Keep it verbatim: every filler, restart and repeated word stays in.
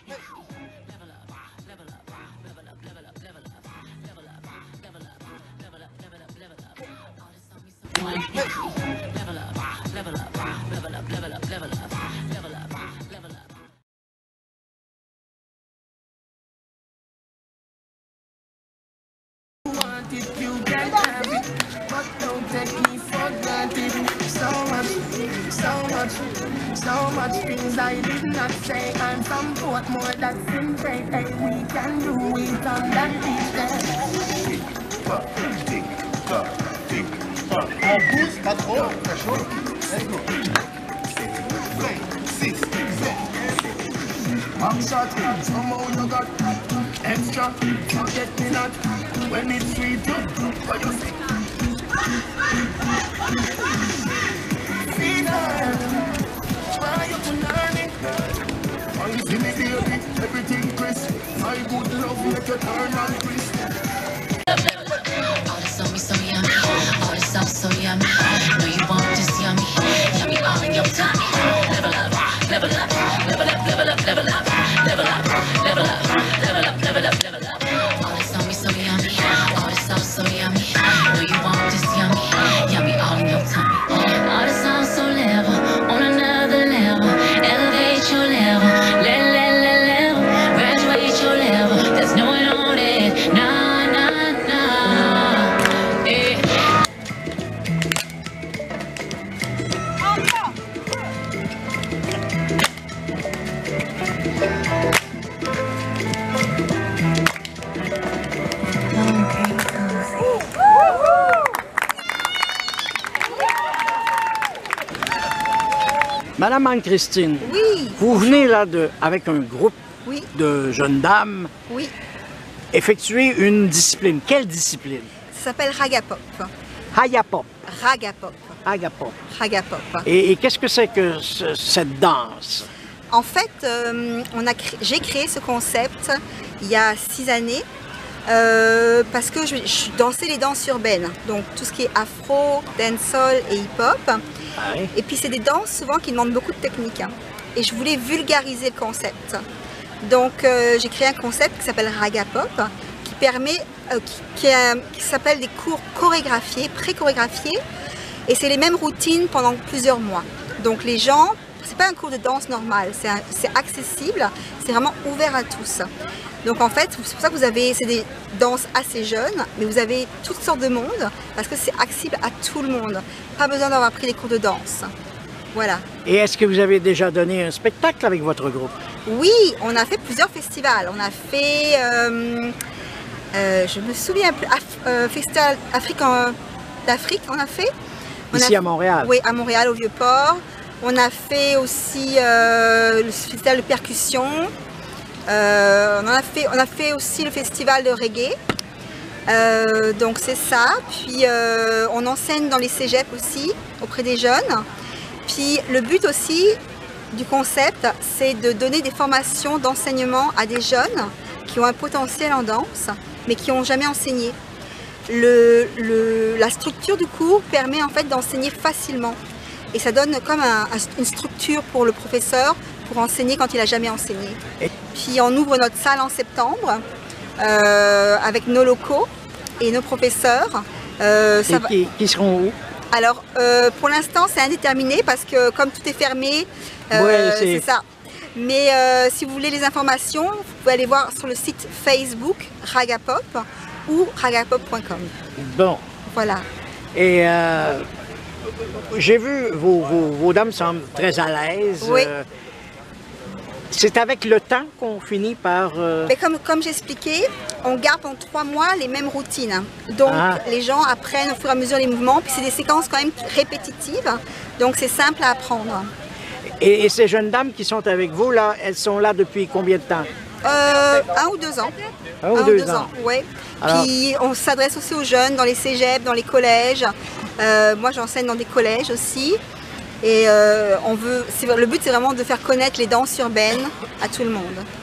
You can have it, but don't take me for granted. So much, so much, so much things I did not say. I'm from Portmore, that's in faith. Hey, we can do it on that beach there. Tick, tock, tick, tock, tick, tock. On pousse, pas trop, très chaud. Let's go. Six, seven, I'm shot, somehow you got extra, forget me not. When it's sweet, what you say? See that? Try you to learn it. I see me baby, everything crisp. My good love make you turn and crisp. All this on me so yummy, all this sauce so yummy. Know you want this yummy, yummy all in your tummy. Level up, level up, level up, level up, level up, level up, level up, level up, level up, level up. All this on me so yummy. So yummy, know you want this yummy, yummy all in your tummy. All the sounds so level, on another level, elevate your level, let, let, let, level, graduate your level, there's no one on it, nah, nah, nah, eh. Madame Anne-Christine, oui. Vous venez là de, avec un groupe oui. de jeunes dames oui. effectuer une discipline. Quelle discipline? Ça s'appelle Ragapop. Ragapop. Ragapop. Ragapop. Ragapop. Et, et qu'est-ce que c'est que ce, cette danse? En fait, euh, on a cré... j'ai créé ce concept il y a six années euh, parce que je, je dansais les danses urbaines, donc tout ce qui est afro, dancehall et hip-hop. Ah oui. Et puis c'est des danses souvent qui demandent beaucoup de technique. Hein. Et je voulais vulgariser le concept. Donc euh, j'ai créé un concept qui s'appelle Ragapop, qui permet, euh, qui, qui, euh, qui s'appelle des cours chorégraphiés, pré-chorégraphiés. Et c'est les mêmes routines pendant plusieurs mois. Donc les gens, c'est pas un cours de danse normal, c'est accessible, c'est vraiment ouvert à tous. Donc en fait, c'est pour ça que vous avez, c'est des danses assez jeunes, mais vous avez toutes sortes de monde, parce que c'est accessible à tout le monde. Pas besoin d'avoir pris des cours de danse. Voilà. Et est-ce que vous avez déjà donné un spectacle avec votre groupe? Oui, on a fait plusieurs festivals. On a fait, euh, euh, je me souviens plus, Af euh, Festival Afrique d'Afrique, on a fait. On Ici a, à Montréal? Oui, à Montréal, au Vieux-Port. On a fait aussi euh, le festival de percussion. Euh, on, a fait, on a fait aussi le festival de reggae. Euh, donc c'est ça. Puis euh, on enseigne dans les cégeps aussi, auprès des jeunes. Puis le but aussi du concept, c'est de donner des formations d'enseignement à des jeunes qui ont un potentiel en danse, mais qui n'ont jamais enseigné. Le, le, la structure du cours permet en fait d'enseigner facilement. Et ça donne comme un, une structure pour le professeur pour enseigner quand il n'a jamais enseigné. Puis on ouvre notre salle en septembre euh, avec nos locaux et nos professeurs. Euh, ça et qui, qui seront où? Alors euh, pour l'instant c'est indéterminé parce que comme tout est fermé, euh, ouais, c'est ça. Mais euh, si vous voulez les informations, vous pouvez aller voir sur le site Facebook Ragapop ou ragapop point com. Bon. Voilà. Et euh, j'ai vu vos, vos, vos dames semblent très à l'aise. Oui. Euh, c'est avec le temps qu'on finit par... Euh... Mais comme, comme j'expliquais, on garde en trois mois les mêmes routines. Donc ah. les gens apprennent au fur et à mesure les mouvements, puis c'est des séquences quand même répétitives, donc c'est simple à apprendre. Et, et ces jeunes dames qui sont avec vous, là, elles sont là depuis combien de temps? euh, Un ou deux ans. Un ou un deux, ou deux ans, ans oui. Alors... Puis on s'adresse aussi aux jeunes dans les cégeps, dans les collèges. Euh, moi j'enseigne dans des collèges aussi. Et euh, on veut, le but c'est vraiment de faire connaître les danses urbaines à tout le monde.